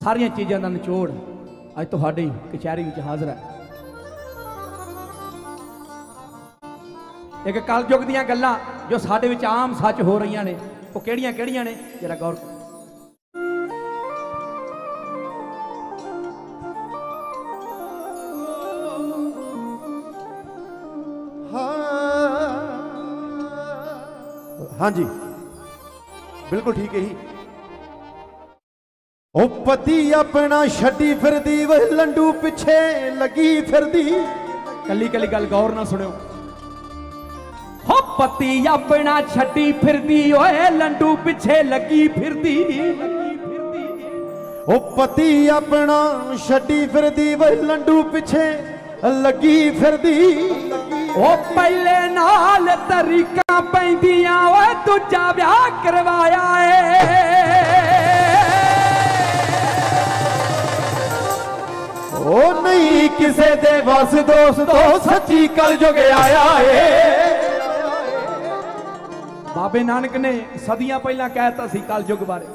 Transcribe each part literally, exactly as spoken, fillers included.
सारिया चीज़ों का निचोड़ अज तुहाडी कचहरी में हाजिर है। एक कल युग दियां गल्लां जो साडे विच आम सच हो रही ने वो किहड़ियां किहड़ियां ने जरा गौर करो। हाँ जी बिल्कुल ठीक है ही। ओ पति अपना छड्डी फिरदी वे लंडू पिछे लगी फिरदी। कली कली गल गौर ना सुनियो। हो पति अपना छड्डी फिरदी ओए लंडू पिछे लगी फिरदी। ओ पति अपना छड्डी फिरदी वे लंडू पिछे लगी फिरदी। ओ पहले नाल तरीका पैंदियां ओए दूजा ब्याह करवाया है। ओ नहीं किसे दे बस दोस्तों सच्ची कल जुग आया है। बाबे नानक ने सदियां पहला कहता सी कल युग बारे।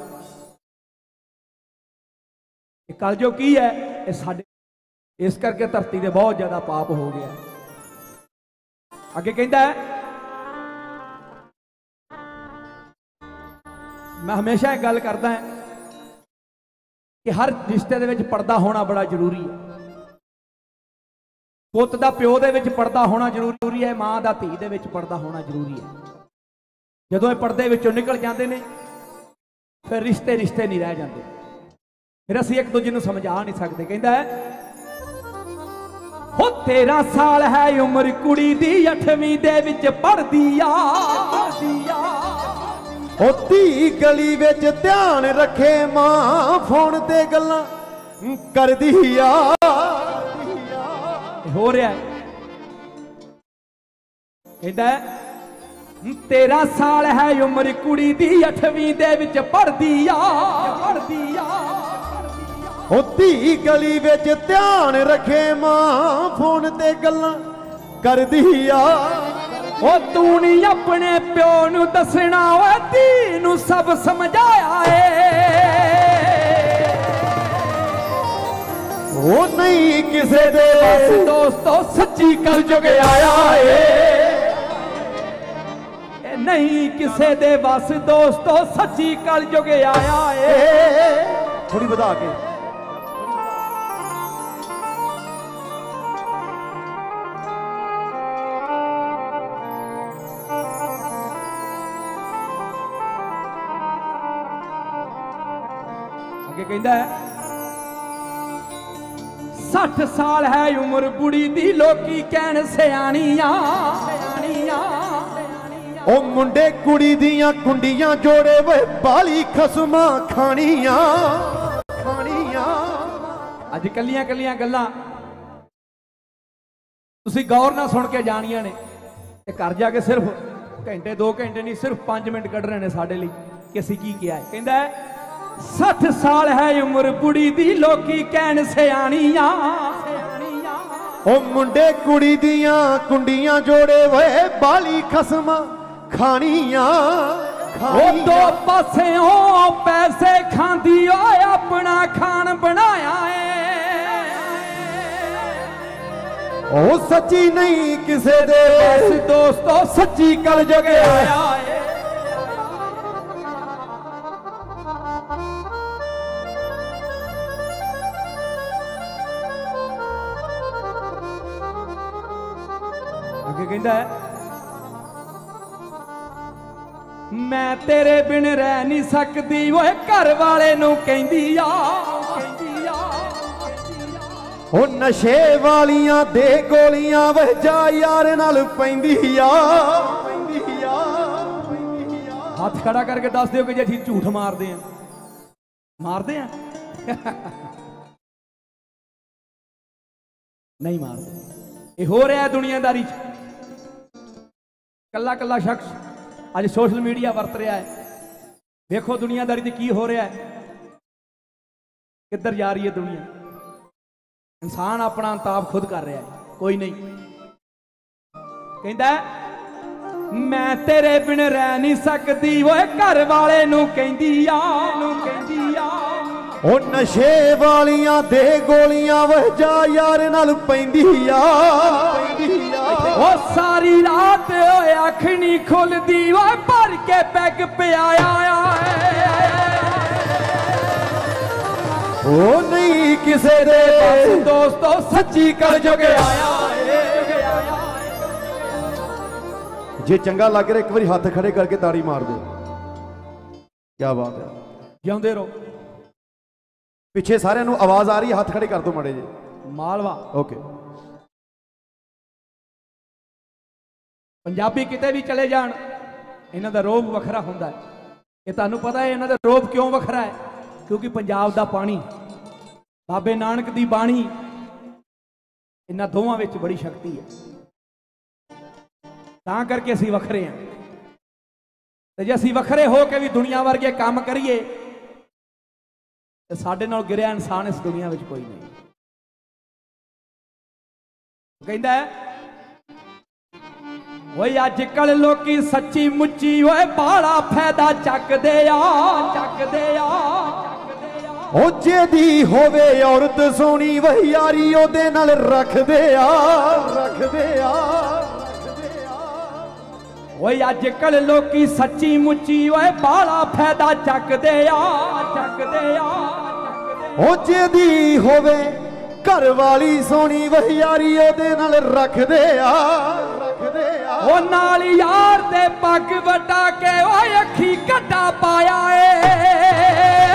कल युग की है ये साडे इस करके धरती दे बहुत ज्यादा पाप हो गया। अगे कहता है मैं हमेशा एक गल करता है कि हर रिश्ते दे विच पर्दा होना बड़ा जरूरी है। पुत दा प्यो दे विच पर्दा होना जरूरी है, मां दा धी दे विच पर्दा होना जरूरी है। जदों ये पर्दे विचों निकल जाते हैं फिर रिश्ते रिश्ते नहीं रह जाते, फिर असीं एक दूजे नूं समझा नहीं सकते। कहता है हो तेरह साल है उम्र कुड़ी दी अठवीं दे विच पढ़दी आ। ओ धी गली विच ध्यान रखे मां फोन ते गल्लां करदी आ। हो रहा है कहता है तेरह साल है उम्र कुड़ी दी अठवीं दे विच पढ़दी आ। पढ़दी आ ओ धी गली विच ध्यान रखे मां फोन ते गल्लां करदी आ। ओ तू नहीं अपने प्यो नूं दसना ओ धी नूं सब समझाया है। ओ नहीं किसे दे बस दोस्तों सच्ची कल जुग आया है। नहीं किसे दे बस दोस्तों सच्ची कल जुग आया है। थोड़ी बता के आगे कहता है साठ साल है उम्र बुढ़ी दी लोकी कहन सियाणियां। ओ मुंडे कुड़ी दियां कुंडियां जोड़े वे बाली खसमा खानियां खानियां। अज कलियां कलियां गल्लां तुसीं गौर ना सुन के जानियां ने ते घर जाके सिर्फ घंटे दो घंटे नहीं सिर्फ पांच मिनट कढ़ रहे हैं साडे लई कि असीं की किया है। कहंदा है साठ साल है उम्र बुढ़ी दी लोकी कहन सियाणियां। ओ मुंडे कुड़ी दियां कुंडियां जोड़े वे बाली खसमा खानियां। ओ दो पासे हो पैसे खांदी ओए अपना खान बनाया है। ओ सच्ची नहीं किसे दे बस दोस्तों सच्ची कल जुग आया है। आगे कहता है मैं तेरे बिन रह नहीं सकती ओए घर वाले नूं कहंदी आ। ओ नशे वालियां दे गोलियां वे जा यार नाल पैंदी आ। हाथ खड़ा करके दस दिओ कि जे असीं झूठ मारदे हैं मारदे हैं नहीं मारदे। ये हो रहा है दुनियादारी कला कला शख्स अज सोशल मीडिया वरत रहा है। देखो दुनियादारी से की हो रहा है, किधर जा रही है दुनिया। इंसान अपना अंताप खुद कर रहा है, कोई नहीं। कहता मैं तेरे बिन रह नहीं सकती वो घर वाले नू कहंदी आ। ਉਹ ਨਸ਼ੇ ਵਾਲੀਆਂ ਦੇ ਗੋਲੀਆਂ ਵਜਾ ਯਾਰ ਨਾਲ ਪੈਂਦੀ ਆ ਪੈਂਦੀ ਆ ਉਹ ਸਾਰੀ ਰਾਤ ਓਏ ਅੱਖ ਨਹੀਂ ਖੁੱਲਦੀ ਓਏ ਭਰ ਕੇ ਪੈਗ ਪਿਆਇਆ ਉਹ ਨਹੀਂ ਕਿਸੇ ਦੇ ਬਸ ਦੋਸਤੋ ਸੱਚੀ ਕਰ ਜੁਗ ਆਇਆ ਜੇ ਚੰਗਾ ਲੱਗ ਰਿਹਾ ਇੱਕ ਵਾਰੀ ਹੱਥ ਖੜੇ ਕਰਕੇ ਤਾੜੀ ਮਾਰ ਦਿਓ। ਕੀ ਬਾਤ ਹੈ, ਜਿਉਂਦੇ ਰਹੋ। ਪਿੱਛੇ ਸਾਰਿਆਂ ਨੂੰ ਆਵਾਜ਼ ਆ ਰਹੀ ਹੈ, ਹੱਥ ਖੜੇ ਕਰ ਦਿਓ ਮਾੜੇ ਜੀ। ਮਾਲਵਾ ਓਕੇ। ਪੰਜਾਬੀ ਕਿਤੇ ਵੀ ਚਲੇ ਜਾਣ ਇਹਨਾਂ ਦਾ ਰੋਬ ਵੱਖਰਾ ਹੁੰਦਾ ਹੈ। ਇਹ ਤੁਹਾਨੂੰ ਪਤਾ ਹੈ ਇਹਨਾਂ ਦਾ ਰੋਬ ਕਿਉਂ ਵੱਖਰਾ ਹੈ? ਕਿਉਂਕਿ ਪੰਜਾਬ ਦਾ ਪਾਣੀ, ਬਾਬੇ ਨਾਨਕ ਦੀ ਬਾਣੀ, ਇਹਨਾਂ ਦੋਵਾਂ ਵਿੱਚ ਬੜੀ ਸ਼ਕਤੀ ਹੈ। ਤਾਂ ਕਰਕੇ ਅਸੀਂ ਵੱਖਰੇ ਹਾਂ। ਤੇ ਜੇ ਅਸੀਂ ਵੱਖਰੇ ਹੋ ਕੇ ਵੀ ਦੁਨੀਆ ਵਰਗੇ ਕੰਮ ਕਰੀਏ ਤੇ ਸਾਡੇ ਨਾਲ ਗਿਰਿਆ ਇਨਸਾਨ ਇਸ ਦੁਨੀਆ ਵਿੱਚ ਕੋਈ ਨਹੀਂ। ਕਹਿੰਦਾ ਓਏ ਅੱਜ ਕੱਲ ਲੋਕੀ ਸੱਚੀ ਮੁੱਚੀ ਓਏ ਬਾਲਾ ਫਾਇਦਾ ਚੱਕਦੇ ਆ ਚੱਕਦੇ ਆ ਉਹ ਜਿਹਦੀ ਹੋਵੇ ਔਰਤ ਸੋਹਣੀ ਵਹੀ ਯਾਰੀ ਉਹਦੇ ਨਾਲ ਰੱਖਦੇ ਆ ਰੱਖਦੇ ਆ ਓਏ ਅੱਜ ਕੱਲ ਲੋਕੀ ਸੱਚੀ ਮੁੱਚੀ ਓਏ ਬਾਲਾ ਫਾਇਦਾ ਚੱਕਦੇ ਆ ਚੱਕਦੇ ਆ ਉਹ ਜਿਹਦੀ ਹੋਵੇ ਘਰ ਵਾਲੀ ਸੋਹਣੀ ਵਹੀ ਯਾਰੀ ਉਹਦੇ ਨਾਲ ਰੱਖਦੇ ਆ ਰੱਖਦੇ ਆ ਉਹ ਨਾਲ ਯਾਰ ਦੇ ਪੱਗ ਵਟਾ ਕੇ ਓਏ ਅੱਖੀ ਘੱਟਾ ਪਾਇਆ ਏ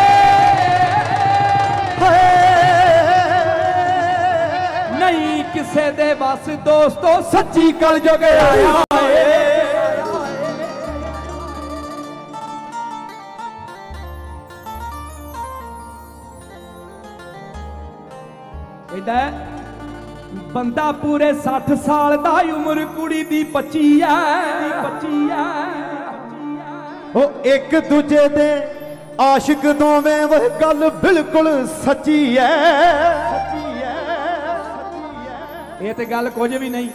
ਨਹੀਂ ਕਿਸੇ ਦੇ ਬਸ ਦੋਸਤੋ ਸੱਚੀ ਕਲ ਜੁਗ ਆਇਆ ਏ। ਕਹਿੰਦਾ ਬੰਦਾ ਪੂਰੇ ਸੱਠ ਸਾਲ ਦਾ ਉਮਰ ਕੁੜੀ ਦੀ ਪੱਚੀ ਐ ਪੱਚੀ ਐ ਉਹ ਇੱਕ ਦੂਜੇ ਦੇ ਆਸ਼ਿਕ ਦੋਵੇਂ ਵਹ ਗੱਲ ਬਿਲਕੁਲ ਸੱਚੀ ਐ ਸੱਚੀ ਐ ਇਹ ਤੇ ਗੱਲ ਕੁਝ ਵੀ ਨਹੀਂ।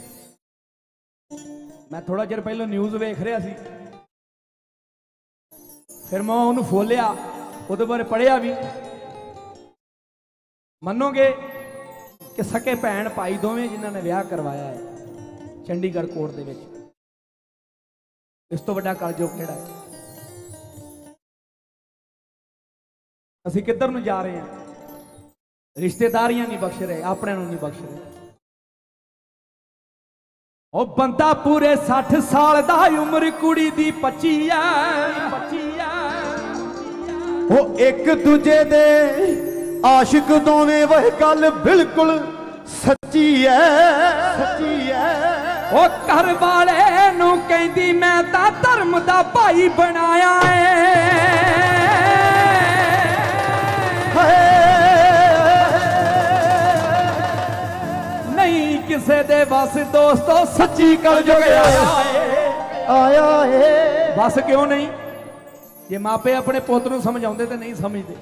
ਮੈਂ ਥੋੜਾ ਚਿਰ ਪਹਿਲਾਂ ਨਿਊਜ਼ ਵੇਖ ਰਿਹਾ ਸੀ, ਫਿਰ ਮੈਂ ਉਹਨੂੰ ਫੋਲਿਆ, ਉਹਦੇ ਬਾਰੇ ਪੜ੍ਹਿਆ ਵੀ। ਮੰਨੋਗੇ ਕਿ ਸਕੇ ਭੈਣ ਭਾਈ ਦੋਵੇਂ ਜਿਨ੍ਹਾਂ ਨੇ ਵਿਆਹ ਕਰਵਾਇਆ ਹੈ ਚੰਡੀਗੜ੍ਹ ਕੋਰਟ ਦੇ ਵਿੱਚ, ਇਸ ਤੋਂ ਵੱਡਾ ਕਲਯੁਗ ਕਿਹੜਾ ਹੈ? ਅਸੀਂ ਕਿੱਧਰ ਨੂੰ ਜਾ ਰਹੇ ਹਾਂ? ਰਿਸ਼ਤੇਦਾਰੀਆਂ ਨਹੀਂ ਬਖਸ਼ ਰਹੇ, ਆਪਣਿਆਂ ਨੂੰ ਨਹੀਂ ਬਖਸ਼ ਰਹੇ। ਉਹ ਬੰਦਾ ਪੂਰੇ ਸੱਠ ਸਾਲ ਦਾ ਉਮਰ ਕੁੜੀ ਦੀ ਪੱਚੀ ਐ ਪੱਚੀ ਐ ਉਹ ਇੱਕ ਦੂਜੇ ਦੇ ਆਸ਼ਿਕ ਦੋਵੇਂ ਵਹ ਗੱਲ ਬਿਲਕੁਲ ਸੱਚੀ ਐ ਸੱਚੀ ਐ ਉਹ ਘਰ ਵਾਲੇ ਨੂੰ ਕਹਿੰਦੀ ਮੈਂ ਤਾਂ ਧਰਮ ਦਾ ਭਾਈ ਬਣਾਇਆ ਏ ਨਹੀਂ ਕਿਸੇ ਦੇ ਬਸ ਦੋਸਤੋ ਸੱਚੀ ਕਲ ਜੁਗ ਆਇਆ ਏ ਆਇਆ ਏ। ਬਸ ਕਿਉਂ ਨਹੀਂ? ਜੇ ਮਾਪੇ ਆਪਣੇ ਪੁੱਤ ਨੂੰ ਸਮਝਾਉਂਦੇ ਤੇ ਨਹੀਂ ਸਮਝਦੇ।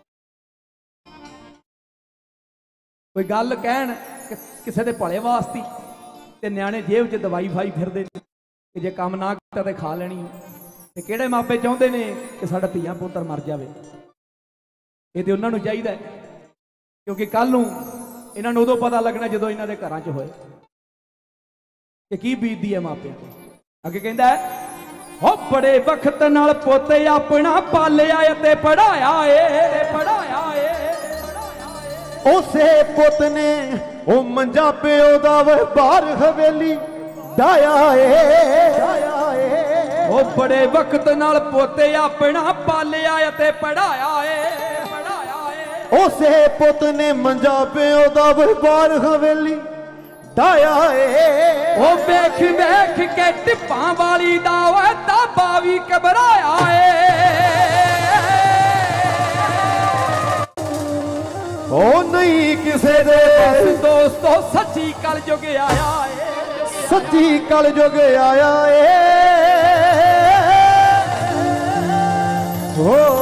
ਕੋਈ ਗੱਲ ਕਹਿਣ ਕਿਸੇ ਦੇ ਭਲੇ ਵਾਸਤੇ ਤੇ ਨਿਆਣੇ ਜੇਬ 'ਚ ਦਵਾਈ ਫਾਈ ਫਿਰਦੇ ਨੇ ਕਿ ਜੇ ਕੰਮ ਨਾ ਕੀਤਾ ਤੇ ਖਾ ਲੈਣੀ। ਤੇ ਕਿਹੜੇ ਮਾਪੇ ਚਾਹੁੰਦੇ ਨੇ ਕਿ ਸਾਡਾ ਧੀਆ ਪੁੱਤਰ ਮਰ ਜਾਵੇ? ਇਹ ਤੇ ਉਹਨਾਂ ਨੂੰ ਚਾਹੀਦਾ, ਕਿਉਂਕਿ ਕੱਲ ਨੂੰ ਇਹਨਾਂ ਨੂੰ ਉਦੋਂ ਪਤਾ ਲੱਗਣਾ ਜਦੋਂ ਇਹਨਾਂ ਦੇ ਘਰਾਂ 'ਚ ਹੋਏ ਕਿ ਕੀ ਬੀਤਦੀ ਹੈ ਮਾਪਿਆਂ ਤੇ। ਅੱਗੇ ਕਹਿੰਦਾ ਉਹ ਬੜੇ ਵਕਤ ਨਾਲ ਪੁੱਤ ਆਪਣਾ ਪਾਲਿਆ ਤੇ ਪੜਾਇਆ ਏ ਪੜਾਇਆ ਏ ਉਸੇ ਪੁੱਤ ਨੇ ਉਹ ਮੰਜਾ ਪਿਓ ਦਾ ਵਹ ਬਾਹਰ ਹਵੇਲੀ ਡਾਇਆ ਏ ਡਾਇਆ ਏ ਉਹ ਬੜੇ ਵਕਤ ਨਾਲ ਪੋਤੇ ਆਪਣਾ ਪਾਲਿਆ ਤੇ ਪੜਾਇਆ ਏ ਪੜਾਇਆ ਏ ਉਸੇ ਪੁੱਤ ਨੇ ਮੰਜਾ ਪਿਓ ਦਾ ਵਹ ਬਾਹਰ ਹਵੇਲੀ ਡਾਇਆ ਏ ਉਹ ਵੇਖ ਵੇਖ ਕੇ ਟਿੱਪਾਂ ਵਾਲੀ ਦਾ ਓਏ ਤਾਬਾ ਵੀ ਘਬਰਾਇਆ ਏ ਉਹ ਨਹੀਂ ਕਿਸੇ ਦੇ ਬਸ ਦੋਸਤੋ ਸੱਚੀ ਕਲ ਜੁਗ ਆਇਆ ਏ ਸੱਚੀ ਕਲ ਜੁਗ ਆਇਆ ਏ ਹੋ